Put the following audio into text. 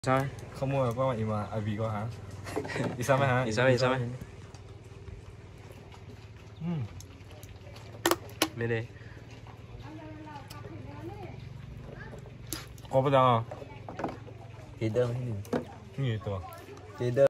Sao? Không mua có vậy mà vì có hả? Đi sao hả? Đi sao mày? Bên đây. Có bao giờ? Hidung. Như tôi. Hidung.